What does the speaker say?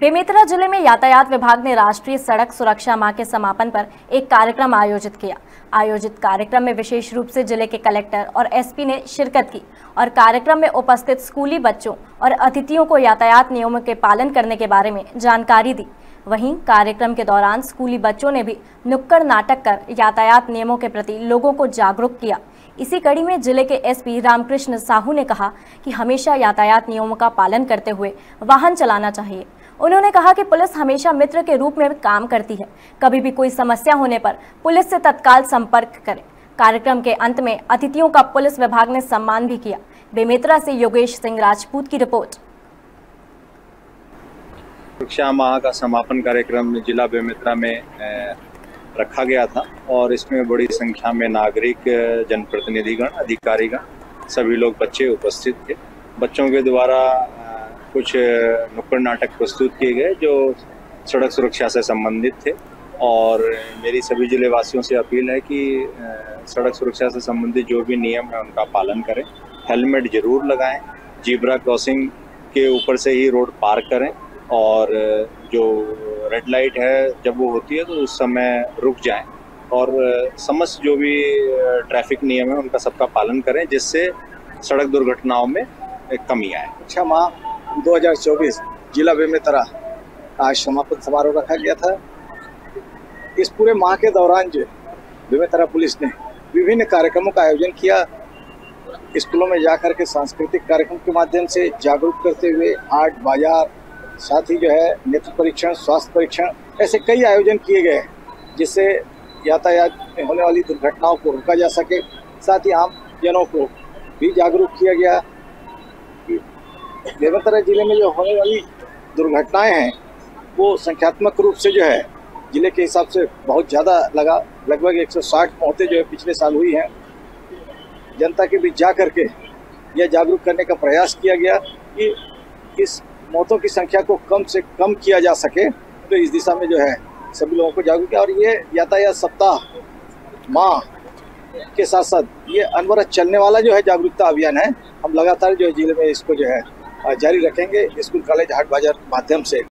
बेमेतरा जिले में यातायात विभाग ने राष्ट्रीय सड़क सुरक्षा माह के समापन पर एक कार्यक्रम आयोजित किया। आयोजित कार्यक्रम में विशेष रूप से जिले के कलेक्टर और एसपी ने शिरकत की और कार्यक्रम में उपस्थित स्कूली बच्चों और अतिथियों को यातायात नियमों के पालन करने के बारे में जानकारी दी। वहीं कार्यक्रम के दौरान स्कूली बच्चों ने भी नुक्कड़ नाटक कर यातायात नियमों के प्रति लोगों को जागरूक किया। इसी कड़ी में जिले के एसपी रामकृष्ण साहू ने कहा कि हमेशा यातायात नियमों का पालन करते हुए वाहन चलाना चाहिए। उन्होंने कहा कि पुलिस हमेशा मित्र के रूप में काम करती है, कभी भी कोई समस्या होने पर पुलिस से तत्काल संपर्क करें। कार्यक्रम के अंत में अतिथियों का पुलिस विभाग ने सम्मान भी किया। बेमेतरा से योगेश सिंह राजपूत की रिपोर्ट। सुरक्षा माह का समापन कार्यक्रम जिला बेमेतरा में रखा गया था और इसमें बड़ी संख्या में नागरिक, जनप्रतिनिधिगण, अधिकारीगण, सभी लोग बच्चे उपस्थित थे। बच्चों के द्वारा कुछ नुक्कड़ नाटक प्रस्तुत किए गए जो सड़क सुरक्षा से संबंधित थे और मेरी सभी जिले वासियों से अपील है कि सड़क सुरक्षा से संबंधित जो भी नियम है उनका पालन करें। हेलमेट जरूर लगाएं, जीब्रा क्रॉसिंग के ऊपर से ही रोड पार करें और जो रेड लाइट है जब वो होती है तो उस समय रुक जाएं और समस्त जो भी ट्रैफिक नियम है उनका सबका पालन करें, जिससे सड़क दुर्घटनाओं में कमी आए। सुरक्षा माह 2024 जिला बेमेतरा आज समापन समारोह रखा गया था। इस पूरे माह के दौरान जो बेमेतरा पुलिस ने विभिन्न कार्यक्रमों का आयोजन किया। स्कूलों में जाकर के सांस्कृतिक कार्यक्रम के माध्यम से जागरूक करते हुए हाट बाजार, साथ ही जो है नेत्र परीक्षण, स्वास्थ्य परीक्षण, ऐसे कई आयोजन किए गए जिससे यातायात में होने वाली दुर्घटनाओं को रोका जा सके। साथ ही आम जनों को भी जागरूक किया गया कि बेमेतरा जिले में जो होने वाली दुर्घटनाएं हैं वो संख्यात्मक रूप से जो है जिले के हिसाब से बहुत ज़्यादा लगभग 160 मौतें जो है पिछले साल हुई हैं। जनता के बीच जा करके यह जागरूक करने का प्रयास किया गया कि इस मौतों की संख्या को कम से कम किया जा सके, तो इस दिशा में जो है सभी लोगों को जागरूक किया। और ये यातायात सप्ताह माह के साथ साथ ये अनवरत चलने वाला जो है जागरूकता अभियान है। हम लगातार जो है जिले में इसको जो है जारी रखेंगे, स्कूल, कॉलेज, हाट बाजार माध्यम से।